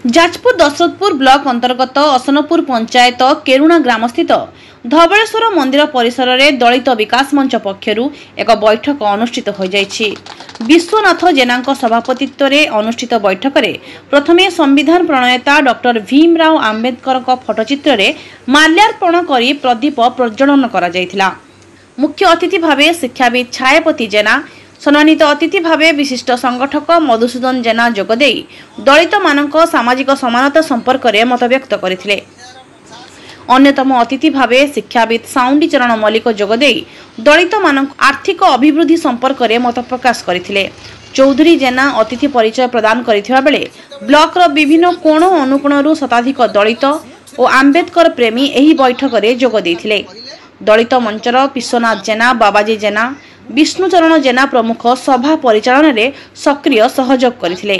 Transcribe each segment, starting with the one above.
Jajpur Dasharathpur block अंतर्गत असनपुर पंचायत केरुणा ग्राम स्थित धवलेश्वर मंदिर परिसर में दलित विकास मंच पक्षर एक बैठक अनुष्ठित हो जाइछि। विश्वनाथ जेना सभापतित्व में अनुष्ठित बैठक में प्रथमे संविधान प्रणेता डॉक्टर भीमराव आंबेडकर फोटोचित्र में माल्यार्पण कर प्रदीप प्रज्वलन करा जायथिला। मुख्य अतिथि भावे शिक्षाविद छायापति जेना, सम्मानित अतिथि भावे विशिष्ट संगठक मधुसूदन जेना जोगदे दलित मानक सामाजिक समानता संपर्क में मत व्यक्त करथिले। अन्यतम अतिथि भावे शिक्षाविद साउंडी चरण मल्लिक जोगदे दलित मानक आर्थिक अभिवृद्धि संपर्क में मत प्रकाश करथिले। चौधरी जेना अतिथि परिचय प्रदान करथिबा बेले ब्लॉक रो विभिन्न कोण अनुकोणरू शताधिक दलित और आंबेडकर प्रेमी एही बैठक में जोग देथिले। दलित मंचर विश्वनाथ जेना, बाबाजी जेना, विष्णुचरण जेना प्रमुख सभा परिचालन में सक्रिय सहयोग करथिले।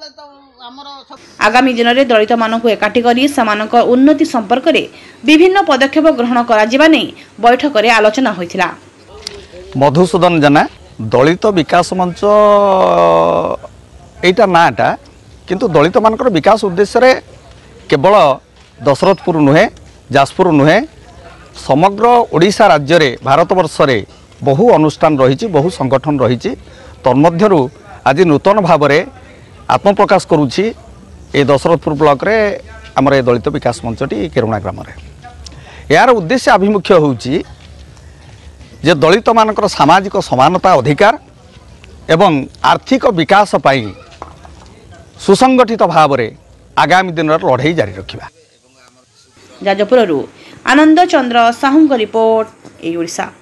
आगामी दिन में दलित मानक एकाठी करी समानक उन्नति संपर्क में विभिन्न पदक्षेप ग्रहण करा जिबा नै बैठक में आलोचना होइथिला। मधुसूदन जेना दलित विकास मंच एटा नाटा किंतु दलित मानकर विकास उद्देश्य रे केवल दशरथपुर नुहे, जाजपुर नुहे, समग्र ओडिशा राज्य रे भारतवर्ष रे बहु अनुष्ठान रही, बहु संगठन रही। तन्मध्यरु आज नूतन भाव में आत्मप्रकाश करुछि ए दशरथपुर ब्लॉक रे आमर दलित विकास मंचटी केरुणा ग्राम रे। यार उद्देश्य आभिमुख्य होउछि जे दलित मानकर सामाजिक समानता अधिकार एवं आर्थिक विकास पाई सुसंगठित भाव में आगामी दिन लड़ाई जारी रखिबा। जाजपुररू आनंद चंद्र साहू रिपोर्ट, ओडिशा।